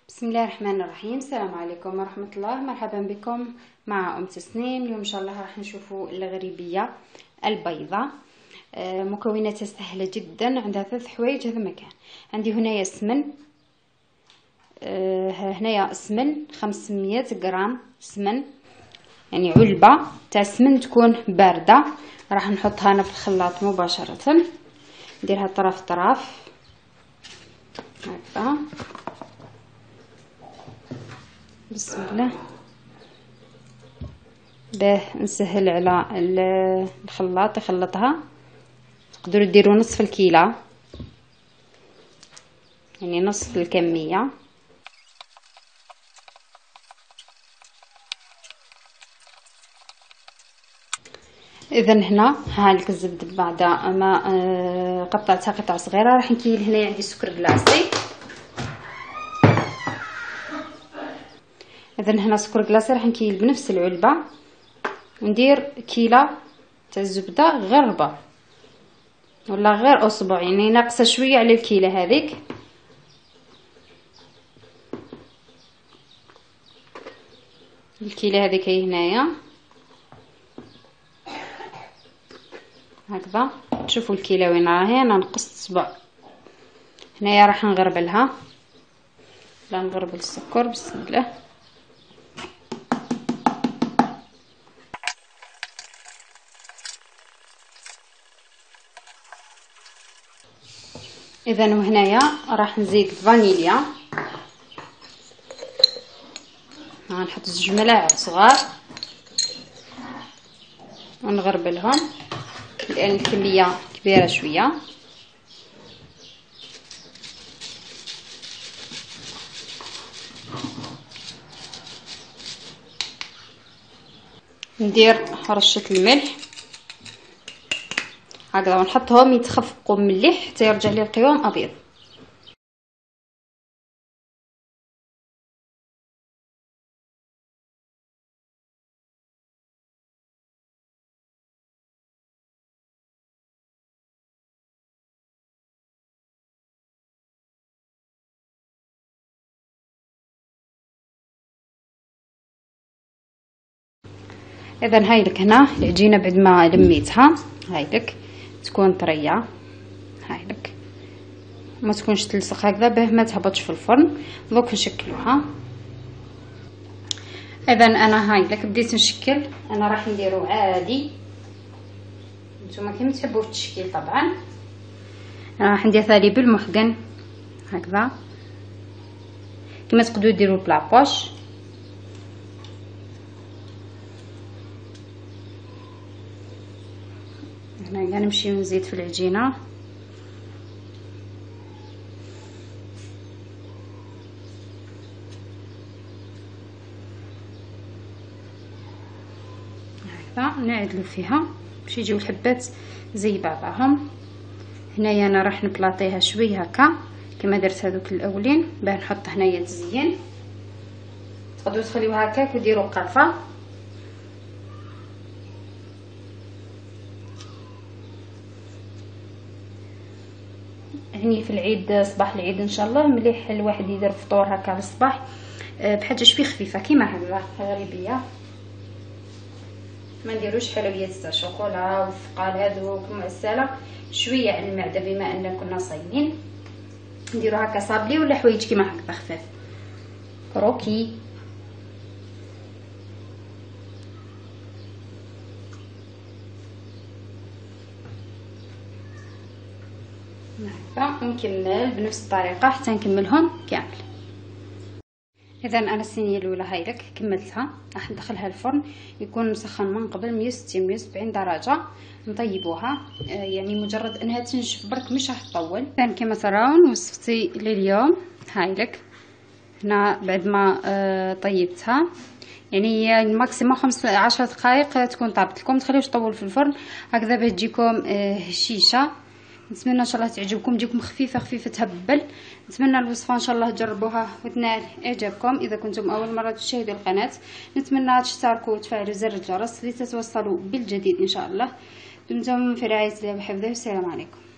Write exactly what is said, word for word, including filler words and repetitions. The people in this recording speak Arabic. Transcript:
بسم الله الرحمن الرحيم. السلام عليكم ورحمة الله، مرحبا بكم مع أم تسنيم. اليوم إن شاء الله راح نشوفوا الغريبية البيضاء. آه مكوناتها سهلة جدا، عندها ثلاث حوايج. هذا مكان عندي هنايا سمن، آه هنايا سمن خمسمية غرام سمن، يعني علبة تاع سمن تكون باردة. راح نحطها أنا في الخلاط مباشرة، نديرها طرف طرف هكذا. بسم الله، باه نسهل على الخلاط يخلطها. تقدروا ديروا نصف الكيلة، يعني نصف الكمية. اذا هنا هالك الزبده بعد ما قطعتها قطع صغيره. راح نكيل هنا عندي سكر كلاصي. اذا هنا سكر كلاصي راح نكيل بنفس العلبه، ندير كيلة تاع الزبده غير ربع ولا غير اصبع، يعني ناقصه شويه على الكيلة هذيك. الكيلة هذيك هي هنايا هكذا. تشوفوا الكيلة وين راهي، انا نقصت صبع. هنايا راح نغربلها، لا نغربل السكر. بسم الله. اذا وهنايا راح نزيد فانيليا، نحط زوج ملاعق صغار ونغربلهم لان الكميه كبيره شويه. ندير رشه الملح هكذا ونحطهم يتخفقوا مليح حتى يرجع لي القوام ابيض. اذا هاي لك هنا العجينه بعد ما لميتها، هاي لك تكون طريه، هاي لك ما تكونش تلصق هكذا باه ما تهبطش في الفرن. دوك نشكلوها. اذا انا هاي لك بديت نشكل. انا راح نديرو عادي، نتوما كيما تحبوا في التشكيل طبعا. انا راح ندير ثاني بالمحقن هكذا، كما تقدروا ديروا بلابوش. هنا كاع نمشي ونزيد في العجينه. هكذا نعدلو فيها باش يجيو الحبات زي بعضهم. هنايا انا راح نبلاطيها شويه هكا كما درت هذوك الاولين، باه نحط هنايا تزيين. تقدروا تخليوها هكاك وديروا قرفه. هني في العيد، صباح العيد ان شاء الله مليح الواحد يدير فطور هكا للصباح بحاجه شويه خفيفه كيما هكذا غريبيه. ما نديروش حلويات تاع شوكولا والثقال هذوك معسله، شويه على المعده بما ان كنا صايمين. نديرو هكا صابلي ولا حوايج كيما هكذا خفاف. كروكي هكذا، ونكمل بنفس الطريقه حتى نكملهم كامل. اذا انا الصينيه الاولى هاي لك كملتها. راح ندخلها الفرن يكون مسخن من قبل مية وستين مية وسبعين درجه. نطيبوها، يعني مجرد انها تنشف برك مش راح تطول. اذا كما تراون وصفتي لليوم هاي لك هنا بعد ما طيبتها، يعني هي الماكسيموم خمس عشر دقائق تكون طابت لكم. تخليوش تطول في الفرن هكذا باه تجيكم هشيشه. نتمنى ان شاء الله تعجبكم، تجيكم خفيفه خفيفه تهبل. نتمنى الوصفه ان شاء الله تجربوها وتنال اعجابكم. اذا كنتم اول مره تشاهدوا القناه نتمنى تشتركوا وتفعلوا زر الجرس لتتوصلوا بالجديد ان شاء الله. دمتم في رعايه الله وحفظه. والسلام عليكم.